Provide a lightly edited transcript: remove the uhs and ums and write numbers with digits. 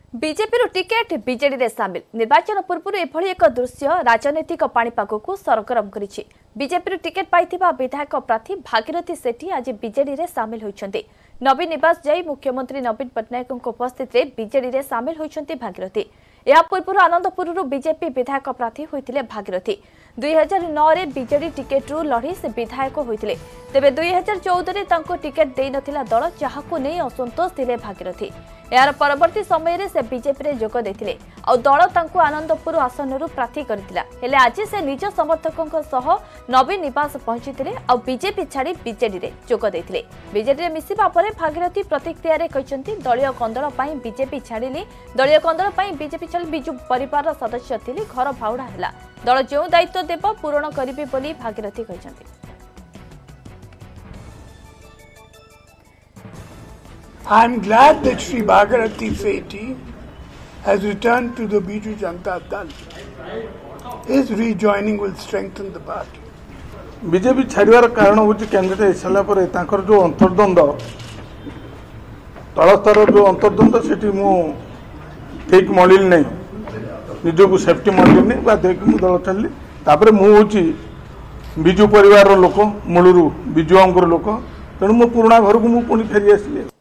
BJP ticket BJD रे सामिल निर्वाचन पूर्व एभली एक दृश्य राजनैतिक पाणीपाग को सरगरम करिछि। बीजेपी टिकेट पाइथिबा विधायक प्रार्थी भागीरथी सेठी आज बीजेडी रे सामिल होइछन्ते। नवीन निवास जाई मुख्यमंत्री नवीन पटनायक उपस्थित रे बीजेडी रे सामिल होइछन्ते भागीरथी। या पूर्व आनंदपुर बीजेपी विधायक प्रार्थी होइतिले भागीरथी। 2009 रे बीजेडी टिकेट रु लड़ी से विधायक होइतिले। तेबे 2014 रे तांको टिकेट देई नथिला दल जाहाको नै असंतोष दिले भागीरथी। यार परवर्ती समय रे से बीजेपी रे जोग देथिले आ दल तांको आनंदपुर आसन रु प्रार्थी करथिला। हेले आज से निज समर्थकक सह नवीन निवास पहुंचीथिले आ बीजेपी छाड़ी बीजेडी रे जोग देथिले। बीजेडी रे मिसिबा परे भागीरथी प्रतिक्रिया रे कहिसंती दलीय कंदल पई बीजेपी छाड़िली। दलीय कंदल पई बीजेपी छाड़ी बिजु परिवार सदस्य थिले। घर भाउडा हैला दल जो दायित्व देब पूरण करिबे बोली भागीरथी कहिसंती। I am glad that Sri Bhagirathi Sethi has returned to the Biju Janata Dal. His rejoining will strengthen the party. BJP छाड़ियार कारण हूँ कैंडिडेट सारा पर जो अंतर्द्वंद तल स्तर जो अंतर्द्वंद से ठीक मिल नहीं निजक सेफ्टी मिल नहीं मुझे दल छाड़ी तापर मुझे विजु परिवार लोक मूलरू विजुआंकर लोक तेणु मो पुराणा घर को मुझे फेरी आसली।